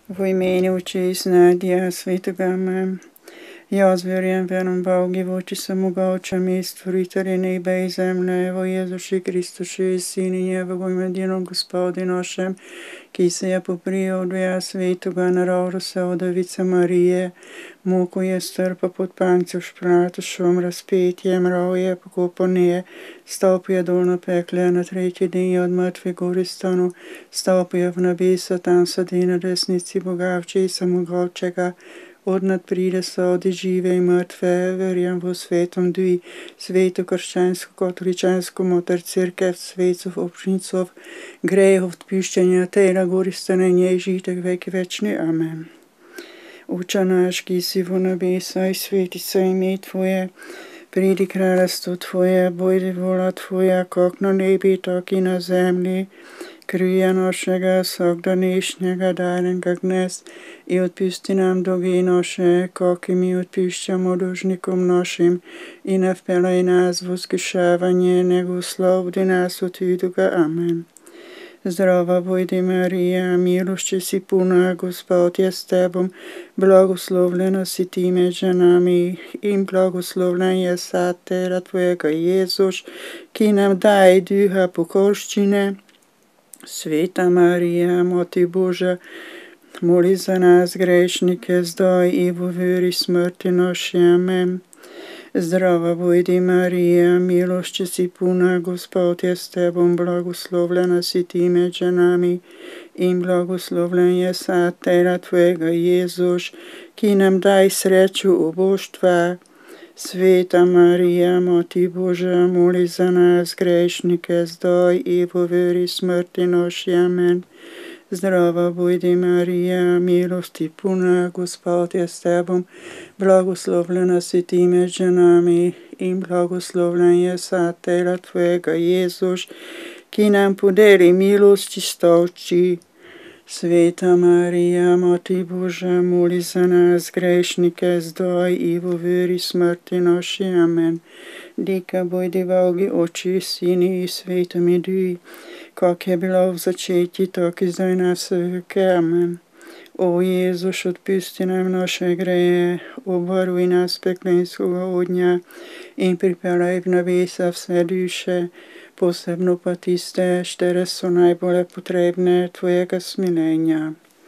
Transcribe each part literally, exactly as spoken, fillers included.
Во имени Отче и Сына и Святого Amen. Я зверям вером Боги, в очи самогочам и Створителя неба и земля, во Езуши Христуше, Сине Негово едином Господи нашем, ки се по природу я Святого народа Саудовица Мария, муку je strpa pod pancem špratušom, razpetjem roje pokoponije, stopio dol na pekle, na tretji dan od mrtvih gori stanu, stopio v nebesa, tam sedi na desnici Boga, vči samogočega, odnad pride sodi žive i mrtve, verjam v svetom dvi, svetu krščansko, katoličansko, motor crkev, svetcov, občnicov, grehov, odpiščenja, tela gori stane njej žitek veki večni. Amen. Oče naš, ki si v nebesa, sveti se ime Tvoje, pridi kraljestvo Tvoje, bojdi vola Tvoja, kak na nebi, tak i na zemlji. Krvija našega vsakdanšnjega dajnega dnes i odpusti nam dolgi naše, kak i mi odpuščamo dužnikom našim, i ne vpelaj nas v iskušavanje, nego osvobodi nas od zlega. Amen. Zdrava bojdi Marija, milošče si puna, Gospod je s tebom, blagoslovljena si ti med ženami in blagoslovljen je sad tela tvojega Jezus, ki nam daje duha pokorščine. Sveta Marija, Mati Božja, moli za nas grešnike, zdaj i v uri smrti naše. Amen. Zdrava bojdi Marija, milošče si puna, Gospod je s tebom, blagoslovljena si ti med ženami in blagoslovljen je sad tela tvojega Jezus, ki nam daj sreču oboštva. Sveta Marija, Mati Božja, moli za nas grešnike, zdaj i v uri smrti naše. Amen. Zdrava bojdi Marija, milosti puna, Gospod je s tebom, blagoslovljena si ti med ženami in blagoslovljen je sad tela tvojega Jezus, ki nam podeli milost čistoči. Sveta Marija, Mati Božja, moli za nas grešnike, zdaj i v uri smrti naše. Amen. Dika bojdi Bogi, Oči, Sini i Svetomi Duhi, kak je bilo v začetju, tak i zdaj na vse veke. Amen. O Jezus, odpusti nam naše greje, obvaruj nas peklenskega ognja in pripeljaj v nebesa vse duše, posebno pa tiste, štere so najbolj potrebne tvojega smilenja.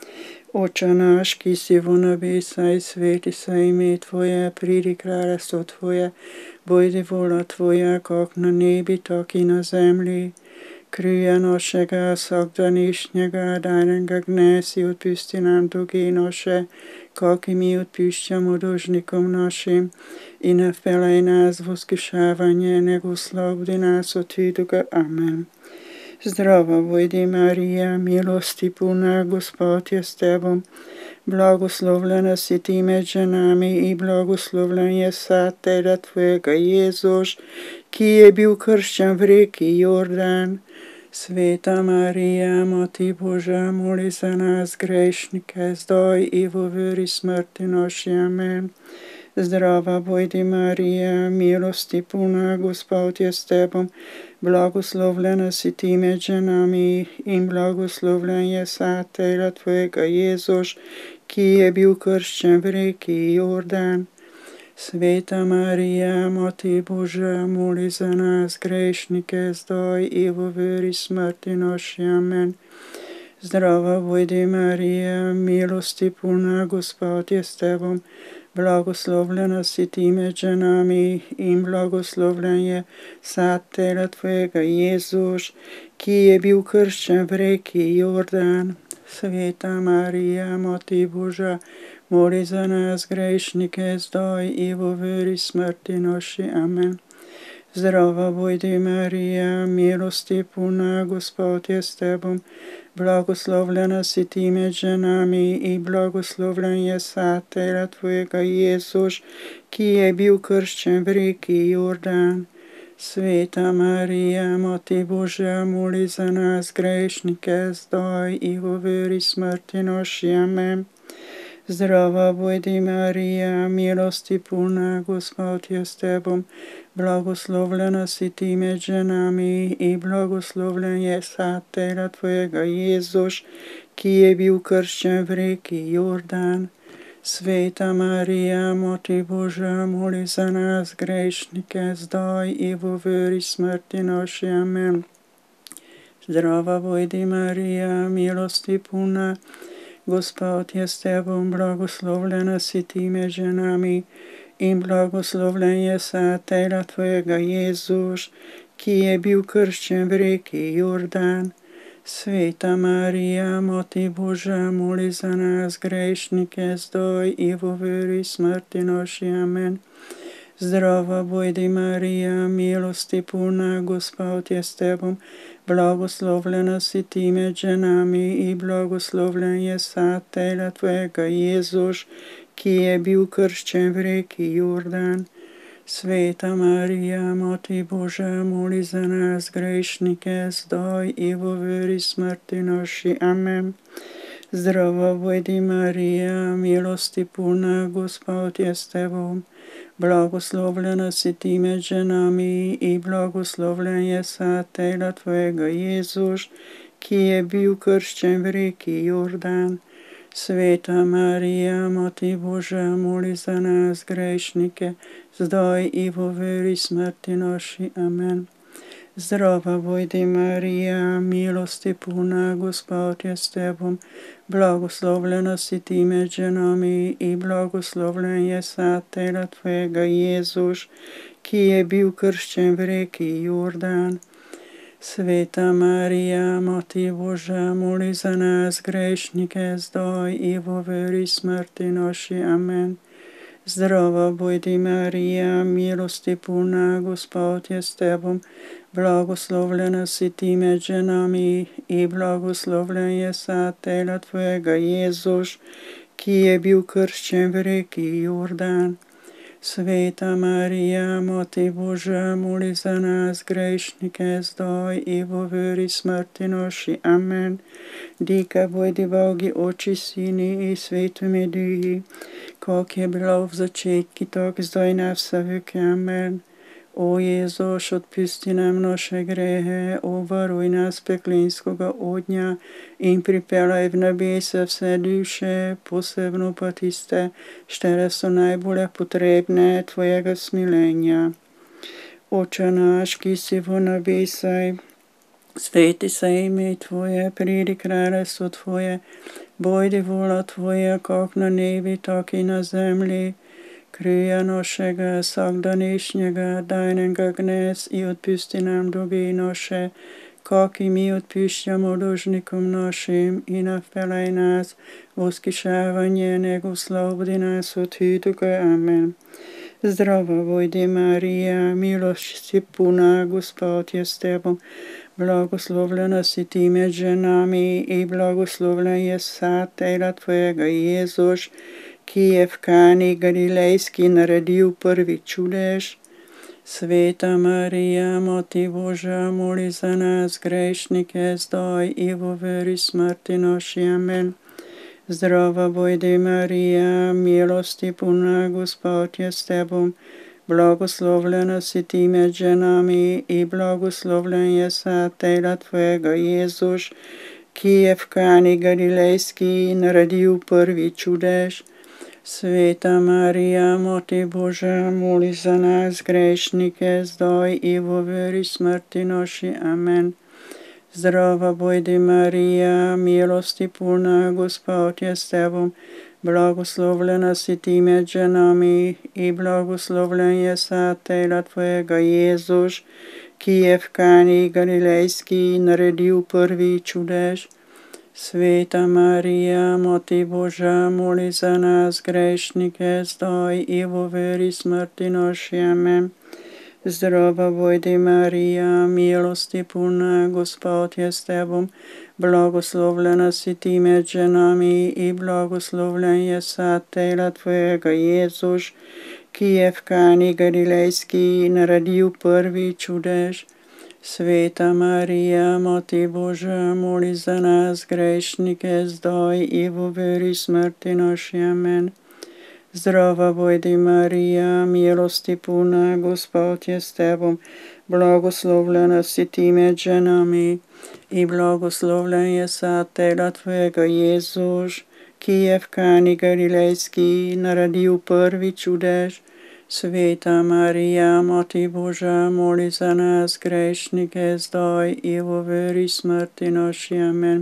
Oče naš, ki si v nebesa, sveti se ime Tvoje, pridi kraljestvo Tvoje, bojdi vola Tvoja, kak na nebi, tak i na zemlji. Krvija našega vsakdanšnjega dajnega dnes i odpusti nam dolgi naše, kak i mi odpuščamo dužnikom našim, i ne vpelaj nas v iskušavanje, nego osvobodi nas od zlega. Amen. Zdrava bojdi Marija, milosti puna, Gospod je s tebom, blagoslovljena si ti med ženami i blagoslovljen je sad tela tvojega Jezus, ki je bil krščan v reki Jordan. Sveta Marija, Mati Božja, moli za nas grešnike, zdaj i v uri smrti naše. Amen. Zdrava bojdi Marija, milosti puna, Gospod je s tebom, blagoslovljena si ti med ženami in blagoslovljen je sad tela tvojega Jezus, ki je bil krščan v reki Jordan. Sveta Marija, Mati Božja, moli za nas grešnike, zdaj i v uri smrti naše. Amen. Zdrava bojdi Marija, milosti puna, Gospod je s tebom, blagoslovljena si ti med ženami in blagoslovljen je sad tela tvojega Jezus, ki je bil krščan v reki Jordan. Sveta Marija, Mati Božja, moli za nas grešnike, zdaj i v uri smrti naše. Amen. Zdrava bojdi Marija, milosti puna, Gospod je s tebom, blagoslovljena si ti med ženami i blagoslovljen je sad tela tvojega Jezus, ki je bil krščan v reki Jordan. Sveta Marija, Mati Božja, moli za nas grešnike, zdaj i v uri smrti naše. Amen. Zdrava bojdi Marija, milosti puna, Gospod je s tebom, blagoslovljena si ti med ženami i blagoslovljen je sad tela tvojega Jezus, ki je bil krščen v reki Jordan. Sveta Marija, Mati Božja, moli za nas grešnike, zdaj i v uri smrti naši. Amen. Zdrava bodi Marija, milosti puna, Gospod je s tebom, blagoslovljena si ti med ženami in blagoslovljen je satela tvojega Jezus, ki je bil krščen v reki Jordan. Sveta Marija, Mati Božja, moli za nas grešnike, zdaj i v uri smrti naši. Amen. Zdrava bodi Marija, milosti puna, Gospod je s tebom, blagoslovljena si ti med ženami i blagoslovljen je satela tvojega Jezus, ki je bil krščen v reki Jordan. Sveta Marija, Mati Božja, moli za nas grešnike, zdaj i v uri smrti naši. Amen. Zdrava bodi Marija, milosti puna, Gospod je s tebom, blagoslovljena si ti med ženami i blagoslovljen je satela tvojega Jezus, ki je bil krščen v reki Jordan. Sveta Marija, Mati Božja, moli za nas grešnike, zdaj i v uri smrti naši. Amen. Zdrava bodi Marija, milosti puna, Gospod je s tebom, blagoslovljena si ti med ženami i blagoslovljen je satela tvojega Jezus, ki je bil krščen v reki Jordan. Sveta Marija, Mati Božja, moli za nas grešnike, zdaj i v uri smrti naši. Amen. Zdrava bodi Marija, milosti puna, Gospod je s tebom, blagoslovljena si ti med ženami i blagoslovljen je satela tvojega Jezus, ki je bil krščen v reki Jordan. Sveta Marija, Mati Božja, moli za nas grešnike, zdaj i v uri smrti naši. Amen. Dika bodi Bogi oči, Sini i Svetome Duhi, kak je bilo v začetku, tak zdaj na vse veke. Amen. O Jezus, odpusti nam naše grehe, obvaruj nas peklinskega ognja in pripeljaj v nebesa vse duše, posebno pa tiste, štere so najbolj potrebne tvojega smilenja. Oče naš, ki si v nebesaj, sveti se ime tvoje, pridi kraljestvo tvoje, bojdi vola tvoja, kak na nebi, tak i na zemlji. Krija našega vsakdanejšnjega daj nam ga dnes i odpusti nam dolgi naše, kak i mi odpuščamo dolžnikom našim, i ne vpeljaj nas v iskušavanje, nego oslobodi nas od hudega. Amen. Zdrava bodi Marija, milosti puna, Gospod je s tebom, blagoslovljena si ti med ženami i blagoslovljen je satela tvojega Jezus, ki je v Kani Galilejski naredil prvi čudež. Sveta Marija, Mati Božja, moli za nas grešnike, zdaj i v uri smrti naši. Amen. Zdrava bodi Marija, milosti puna, Gospod je s tebom, blagoslovljena si ti med ženami i blagoslovljen je satela tvojega Jezus, ki je v Kani Galilejski naredil prvi čudež. Sveta Marija, Mati Božja, moli za nas grešnike, zdaj i v uri smrti naši. Amen. Zdrava bodi Marija, milosti puna, Gospod je s tebom, blagoslovljena si ti med ženami i blagoslovljen je satela tvojega Jezus, ki je v Kani Galilejski naredil prvi čudež. Sveta Marija, Mati Božja, moli za nas grešnike, zdaj i v uri smrti naši. Amen. Zdrava bodi Marija, milosti puna, Gospod je s tebom, blagoslovljena si ti med ženami i blagoslovljen je satela tvojega Jezus, ki je v Kani Galilejski naredil prvi čudež. Sveta Marija, Mati Božja, moli za nas grešnike, zdaj i v uri smrti naši. Amen. Zdrava bodi Marija, milosti puna, Gospod je s tebom, Blagoslovljena si ti med ženami i blagoslovljen je satela tvojega Jezuš, ki je v Kani Galilejski naredil prvi čudež. Sveta Marija, Mati Božja, moli za nas grešnike, zdaj i v veri smrti naši. Amen.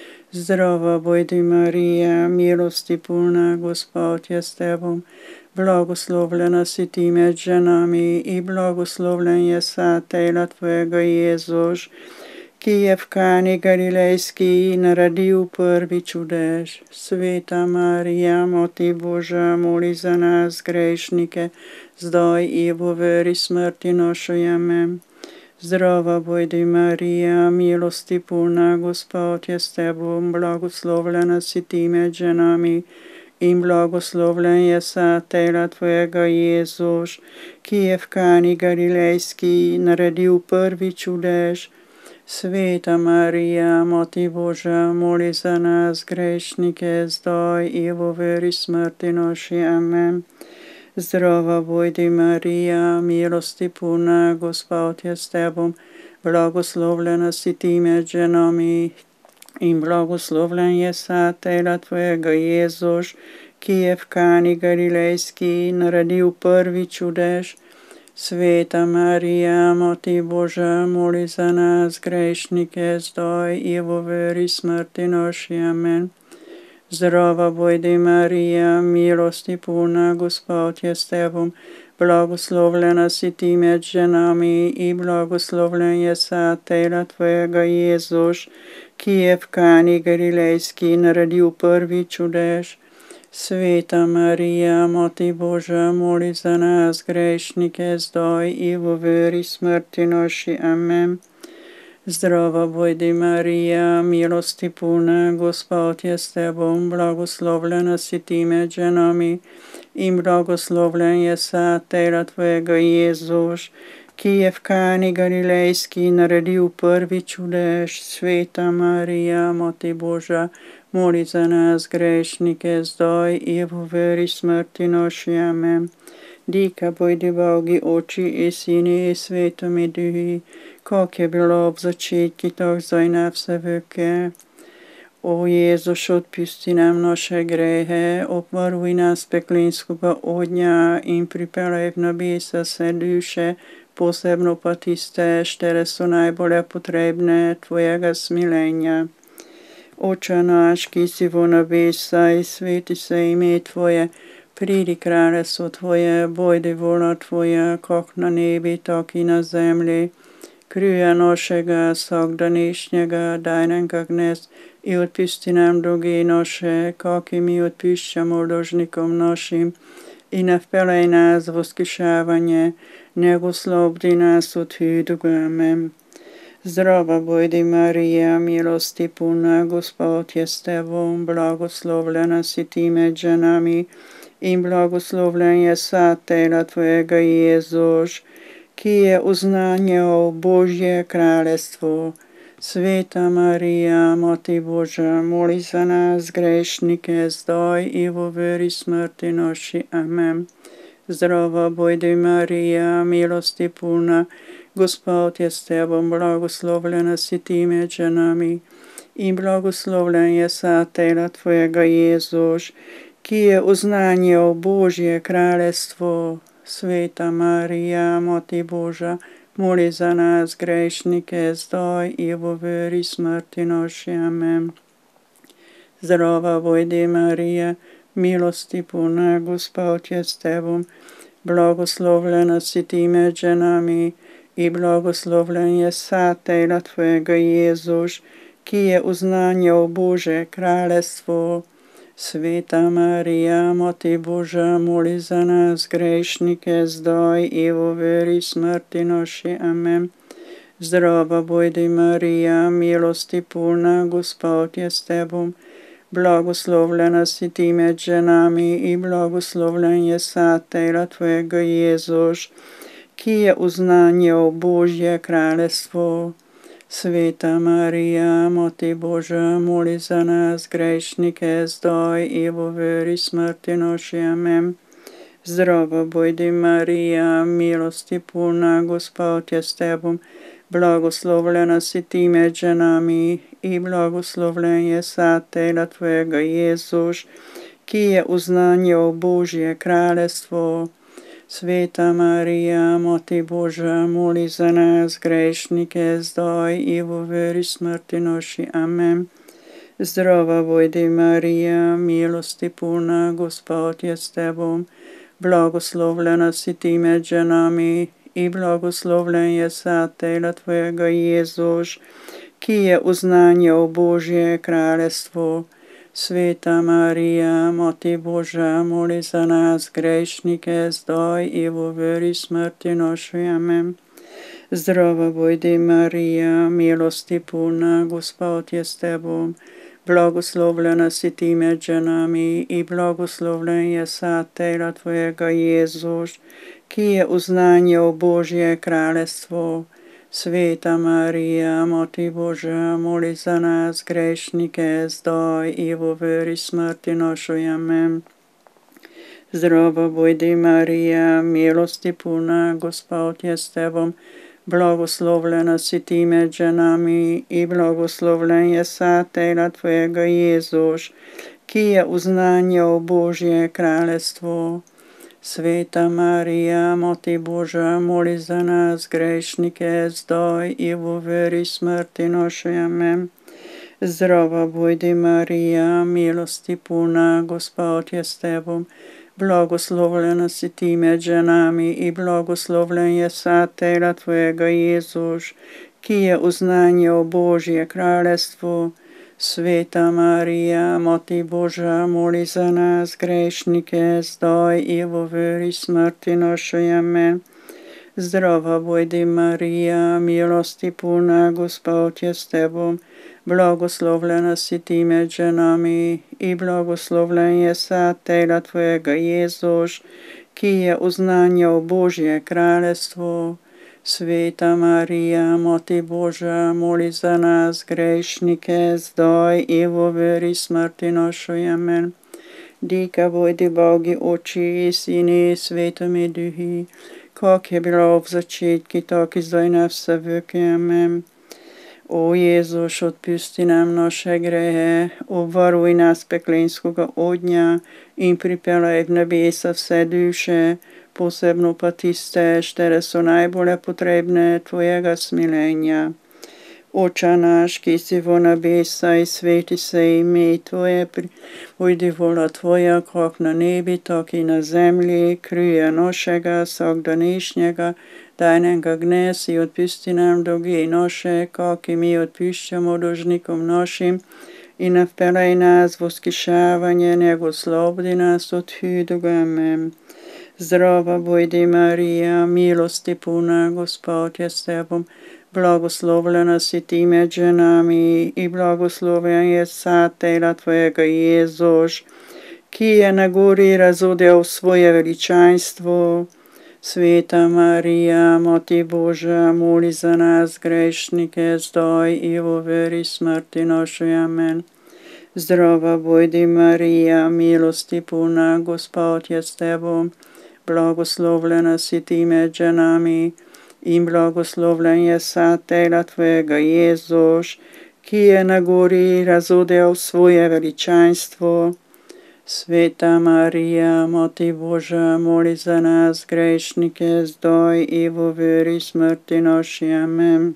Zdrava bodi Marija, milosti polna, Gospod je s tebom. Blagoslovljena si ti med ženami i blagoslovljen je satela tvojega Jezuš, ki je v Kani Galilejski naredil prvi čudež. Sveta Marija, Mati Božja, moli za nas grešnike, zdaj i v veri smrti naši. Amen. Zdrava bodi Marija, milosti polna, Gospod je s tebom, blagoslovljena si ti med ženami in blagoslovljen je satela tvojega Jezuš, ki je v Kani Galilejski naredil prvi čudež. Sveta Marija, Mati Božja, moli za nas grešnike, zdaj i v veri smrti naši. Amen. Zdrava bodi Marija, milosti polna, Gospod je s tebom, blagoslovljena si ti med ženami in blagoslovljen je satela tvojega Jezuš, ki je v Kani Galilejski naredil prvi čudež. Sveta Marija, Mati Božja, moli za nas grešnike, zdaj i v veri smrti naši. Amen. Zdrava bodi Marija, milosti polna, Gospod je s tebom, blagoslovljena si ti med ženami i blagoslovljen je satela tvojega Jezuš, ki je v Kani Galilejski naredil prvi čudež. Sveta Marija, Mati Božja, moli za nas grešnike, zdaj i v veri smrti naši. Amen. Zdrava bodi Marija, milosti polna, Gospod je s tebom, blagoslovljena si ti med ženami in blagoslovljen je satela tvojega Jezuš, ki je v Kani Galilejski naredil prvi čudež. Sveta Marija, Mati Božja, moli za nas grešnike, zdaj i v veri smrti naši. Amen. Dika bodi Bogi oči i Sini i Svetomi duhi, kak je bilo v začetku, tak zdaj na vse veke. O Jezuš, odpusti nam naše grehe, obvaruj nas peklinskega ognja in pripeljaj v nebesa vse duše, posebno pa tiste, štere so najbolje potrebne tvojega smilenja. Oče naš, ki si v nebesah, sveti se ime tvoje, pridi kraljestvo tvoje, bojdi vola tvoja, kak na nebi, tak i na zemlji. Kruja našega vsakdanšnjega daj nam ga dnes i odpusti nam dolgi naše, kak i mi odpuščamo dolžnikom našim. I ne vpeljaj nas v iskušavanje, nego oslobodi nas od hudega. Amen. Zdrava bodi Marija, milosti polna, Gospod je s tebom, blagoslovljena si ti med ženami in blagoslovljen je satela tvojega Jezuš, ki je oznanjal Božje kraljestvo. Sveta Marija, Mati Božja, moli za nas grešnike, zdaj i v veri smrti naši. Amen. Zdrava bodi Marija, milosti polna, Gospod je s tebom, blagoslovljena si ti med ženami in blagoslovljen je satela tvojega Jezuš, ki je oznanjal Božje kraljestvo. Sveta Marija, Mati Božja, moli za nas grešnike, zdaj i v veri smrti naši. Amen. Zdrava bodi Marija, milosti polna, Gospod je s tebom, blagoslovljena si ti med ženami i blagoslovljen je satela tvojega Jezuš, ki je oznanjal Božje kraljestvo. Sveta Marija, Mati Božja, moli za nas grešnike, zdaj i v veri smrti naši. Amen. Zdrava bodi Marija, milosti polna, Gospod je s tebom, blagoslovljena si ti med ženami i blagoslovljen je satela tvojega Jezuš, ki je oznanjal Božje kraljestvo. Sveta Marija, Mati Božja, moli za nas grešnike, zdaj i v veri smrti naši. Amen. Zdrava budi Marija, milosti puna, Gospod je s tebom, blagoslovljena si ti med ženami i blagoslovljen je sad tela tvojega Jezus, ki je uznanjal Božje kraljestvo. Sveta Marija, Mati Božja, moli za nas grešnike, zdaj i v veri smrti naši. Amen. Zdrava budi Marija, milosti puna, Gospod je s tebom, blagoslovljena si ti med ženami i blagoslovljen je sad tela tvojega Jezus, ki je uznanjal Božje kraljestvo. Sveta Marija, Mati Božja, moli za nas grešnike, zdaj i v veri smrti naši. Amen. Zdrava budi Marija, milosti puna, Gospod je s tebom, blagoslovljena si ti med ženami i blagoslovljen je sad tela tvojega Jezus, ki je uznanjal Božje kraljestvo. Sveta Marija, Mati Božja, moli za nas grešnike, zdaj i v veri smrti naši. Amen. Zdrava budi Marija, milosti puna, Gospod je s tebom, blagoslovljena si ti med ženami i blagoslovljen je sad tela tvojega Jezus, ki je uznanjal Božje kraljestvo. Sveta Marija, Mati Božja, moli za nas grešnike, zdaj i v veri smrti naši. Amen. Zdrava budi Marija, milosti puna, Gospod je s tebom, blagoslovljena si ti med ženami i blagoslovljen je sad tela tvojega Jezus, ki je uznanjal Božje kraljestvo. Sveta Marija, Mati Božja, moli za nas grešnike, zdaj i v veri smrti naši. Amen. Zdrava budi Marija, milosti puna, Gospod je s tebom, blagoslovljena si ti med ženami i blagoslovljen je sad tela tvojega Jezus, ki je uznanjal Božje kraljestvo. Sveta Marija, Mati Božja, moli za nas grešnike, zdaj i v veri smrti naši. Amen. Dika budi Bogi oči i Sini, Svetomi duhi, kak je bilo v začetku, tak i zdaj na vse veky. Amen. O Jezus, odpusti nam naše grehe, obvaruj nas peklenskega ognja in pripeljaj v nebesa vse duše, posebno pa tiste, štere so najbolje potrebne tvojega smilenja. Oče naš, ki si v nebesah, sveti se ime tvoje, pojdi vola tvoja, kak na nebi, tak i na zemlji, kruje našega vsakdanejšnjega dajnega dnes i odpusti nam dolgi naše, kak i mi odpuščamo dolžnikom našim, i ne vpeljaj nas v iskušavanje, nego oslobodi nas od hudega. Amen. Zdrava budi Marija, milosti puna, Gospod je s tebom, blagoslovljena si ti med ženami i blagoslovljen je sad tela tvojega Jezus, ki je na gori razodel svoje veličanstvo. Sveta Marija, Mati Božja, moli za nas grešnike, zdaj i v veri smrti naši. Amen. Zdrava budi Marija, milosti puna, Gospod je s tebom, blagoslovljena si ti med ženami in blagoslovljen je sad tela tvojega Jezus, ki je na gori razodel svoje veličanstvo. Sveta Marija, Mati Božja, moli za nas grešnike, zdaj i v veri smrti naši. Amen.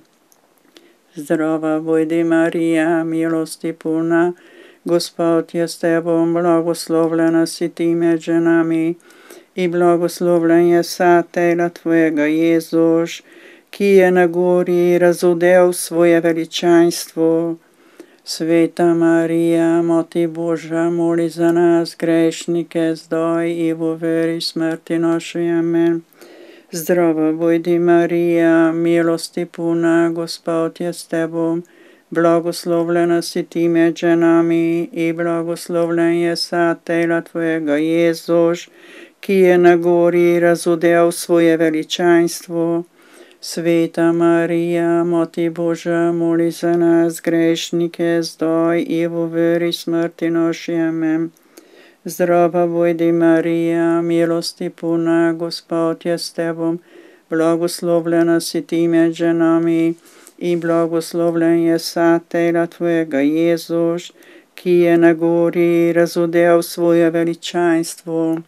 Zdrava budi Marija, milosti puna, Gospod je s tebom, blagoslovljena si ti med ženami i blagoslovljen je sad tela tvojega Jezus, ki je na gori razodel svoje veličanstvo. Sveta Marija, Mati Božja, moli za nas grešnike, zdaj i v veri smrti naši. Amen. Zdrava budi Marija, milosti puna, Gospod je s tebom, blagoslovljena si ti med ženami i blagoslovljen je sad tela tvojega Jezus, ki je na gori razodel svoje veličanstvo. Sveta Marija, Mati Božja, moli za nas grešnike, zdaj i v veri smrti naši. Amen. Zdrava budi Marija, milosti puna, Gospod je s tebom, blagoslovljena si ti med ženami i blagoslovljen je satela tvojega Jezus, ki je na gori razodel svoje veličanstvo.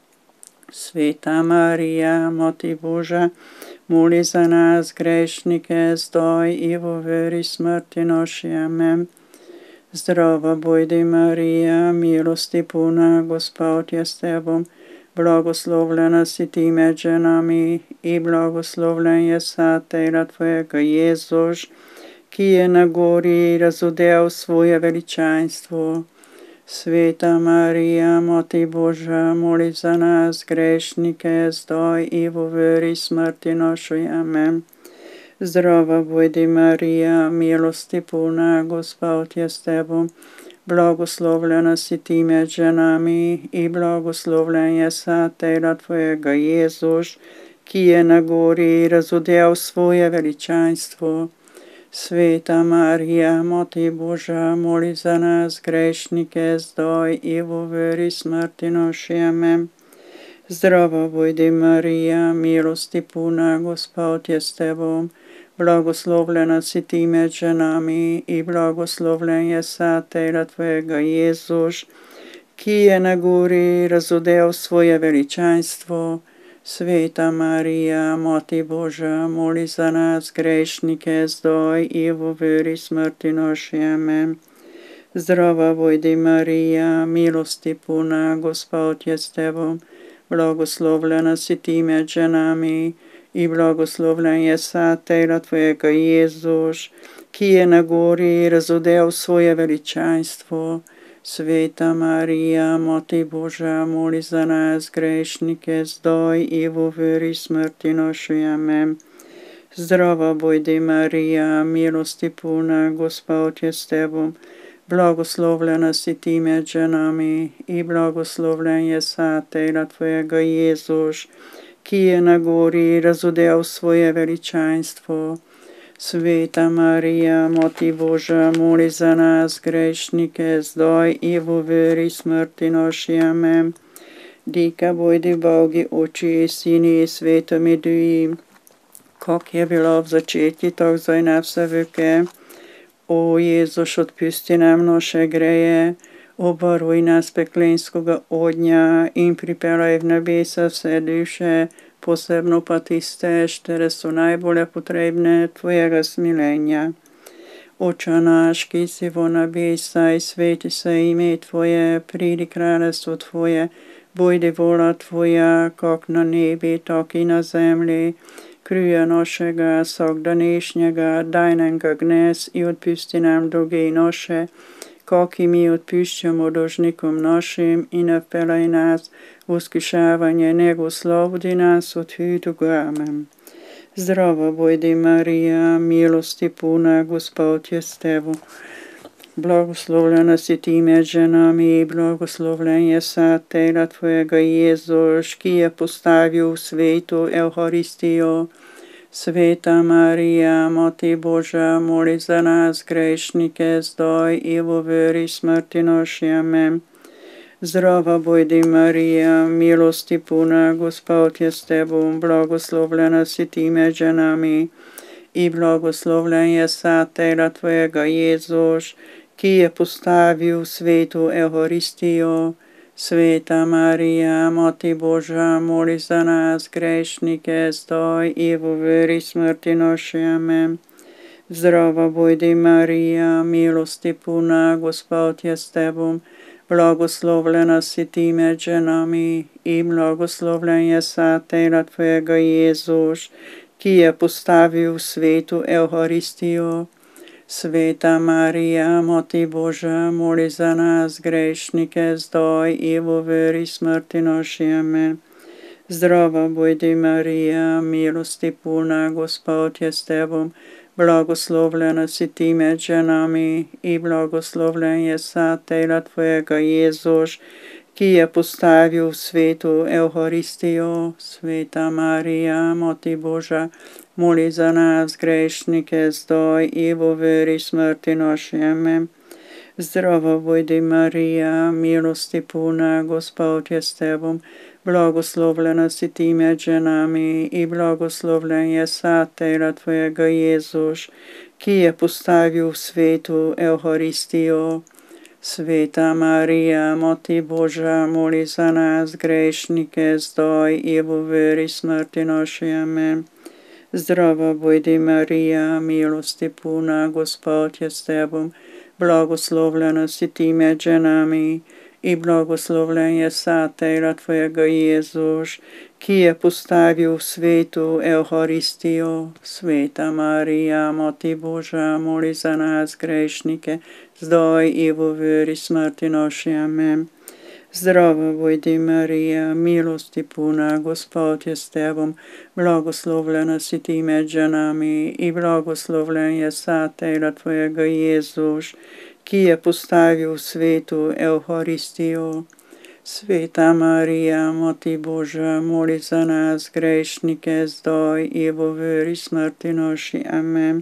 Sveta Marija, Mati Boža, moli za nas grešnike, zdaj i v veri smrti naši. Amen. Zdrava budi Marija, milosti puna, Gospod je s tebom, blagoslovljena si ti med ženami i blagoslovljen je satela tvojega Jezus, ki je na gori razodel svoje veličanstvo. Sveta Marija, Mati Boža, moli za nas grešnike, zdaj i v veri smrti naši. Amen. Zdrava budi Marija, milosti puna, Gospod je s tebom, blagoslovljena si ti med ženami i blagoslovljen je satela tvojega Jezus, ki je na gori razodel svoje veličanstvo. Sveta Marija, Mati Boža, moli za nas grešnike, zdaj i v veri smrti naši. Amen. Zdrava budi Marija, milosti puna, Gospod je s tebom, blagoslovljena si ti med ženami i blagoslovljen je satela tvojega Jezus, ki je na gori razodel svoje veličanstvo. Sveta Marija, Mati Boža, moli za nas grešnike, zdaj i v veri smrti naši. Amen. Zdrava budi Marija, milosti puna, Gospod je s tebom, blagoslovljena si ti med ženami i blagoslovljen je satela tvojega Jezus, ki je na gori razodel svoje veličanstvo. Sveta Marija, Mati Boža, moli za nas grešnike, zdaj i v veri smrti naši. Amen. Zdrava budi Marija, milosti puna, Gospod je s tebom, blagoslovljena si ti med ženami i blagoslovljen je satela tvojega Jezus, ki je na gori razodel svoje veličanstvo. Sveta Marija, Mati Boža, moli za nas grešnike, zdaj i v veri smrti naši. Amen. Dika budi Bogi oči i Sini i Svetomi Duji, kak je bilo v začetku, tak zdaj na vse veke. O Jezus, odpusti nam naše greje, obvaruj nas peklenskega ognja in pripeljaj v nebesa vse duše, posebno pa tiste, štere so najbolje potrebne tvojega smilenja. Oče naš, ki si v nebesah, sveti se ime tvoje, pridi kraljestvo tvoje, bojdi vola tvoja, kak na nebi, tak i na zemlji. Kruje našega vsakdanejšnjega daj nam ga dnes i odpusti nam dolge naše, kak i mi odpuščamo dolžnikom našim, i ne vpeljaj nas v iskušavanje, nego oslobodi nas od hudega. Amen. Zdrava budi Marija, milosti puna, Gospod je s tebom, blagoslovljena si ti med ženami i blagoslovljen je satela tvojega Jezus, ki je postavil v svetu Evharistijo. Sveta Marija, Mati Boža, moli za nas grešnike, zdaj i v veri smrti naši. Amen. Zdrava budi Marija, milosti puna, Gospod je s tebom, blagoslovljena si ti med ženami i blagoslovljen je satela tvojega Jezus, ki je postavil v svetu Evharistijo. Sveta Marija, Mati Boža, moli za nas grešnike, zdaj i v veri smrti naši. Amen. Zdrava budi Marija, milosti puna, Gospod je s tebom, blagoslovljena si ti med ženami i blagoslovljen je satela tvojega Jezus, ki je postavil v svetu Evharistijo. Sveta Marija, Mati Boža, moli za nas grešnike, zdaj i v veri smrti naši. Amen. Zdrava budi Marija, milosti puna, Gospod je s tebom, blagoslovljena si ti med ženami i blagoslovljen je satela tvojega Jezus, ki je postavil v svetu Evharistijo. Sveta Marija, Mati Boža, moli za nas grešnike, zdaj i v veri smrti naši. Amen. Zdrava budi Marija, milosti puna, Gospod je s tebom, blagoslovljena si ti med ženami i blagoslovljen je satera tvojega Jezuš, ki je postavil v svetu Euharistijo. Sveta Marija, Mati Božja, moli za nas grešnike, zdaj i v veri smrti naši. Amen. Zdrava budi Marija, milosti puna, Gospod je s tebom, blagoslovljena si ti med ženami i blagoslovljen je satera tvojega Jezuš, ki je postavil v svetu Euharistijo. Sveta Marija, Mati Božja, moli za nas grešnike, zdaj i v veri smrti naši. Amen. Zdrava budi Marija, milosti puna, Gospod je s tebom, blagoslovljena si ti med ženami i blagoslovljen je satera tvojega Jezuš, ki je postavil v svetu Euharistijo. Sveta Marija, Mati Božja, moli za nas grešnike, zdaj i v veri smrti naši. Amen.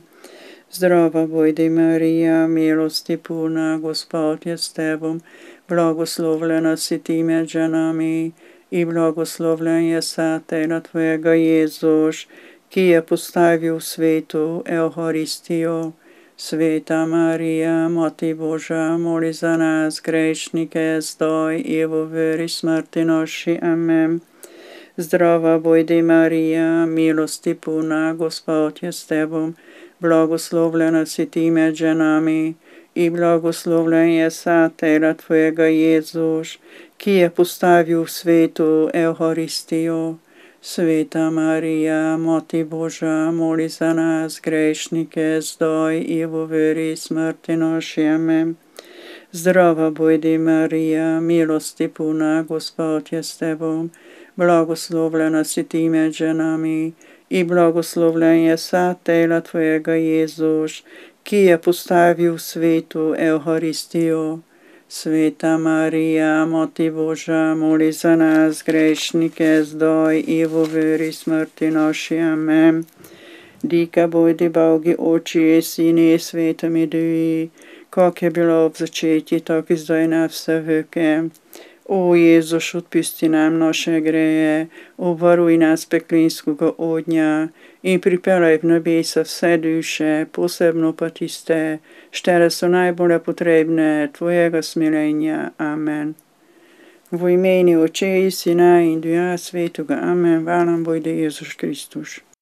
Zdrava budi Marija, milosti puna, Gospod je s tebom, blagoslovljena si ti med ženami i blagoslovljen je satera tvojega Jezuš, ki je postavil v svetu Euharistijo. Sveta Marija, Mati Božja, moli za nas grešnike, zdaj i v veri smrti naši. Amen. Zdrava budi Marija, milosti puna, Gospod je s tebom, blagoslovljena si ti med ženami i blagoslovljen je satera tvojega Jezuš, ki je postavil v svetu Euharistijo. Sveta Marija, Mati Božja, moli za nas grešnike, zdaj i v veri smrti naši. Amen. Zdrava budi Marija, milosti puna, Gospod je s tebom, blagoslovljena si ti med ženami i blagoslovljen je satera tvojega Jezuš, ki je postavil v svetu Euharistijo. Sveta Marija, Mati Božja, moli za nas grešnike, zdaj i v veri smrti naši. Amen. Dika budi Bogi oči, Sini i Svetomi Duhi, kak je bilo v začetju, tak i zdaj na vse veke. O Jezuš, odpusti nam naše greje, obvaruj nas peklinskega ognja i pripeljaj v nebesa vse duše, posebno pa tiste, štere so najbolje potrebne tvojega smilenja. Amen. V imeni Oče i Sina i Duha Svetoga. Amen. Hvala bojde Jezuš Kristus.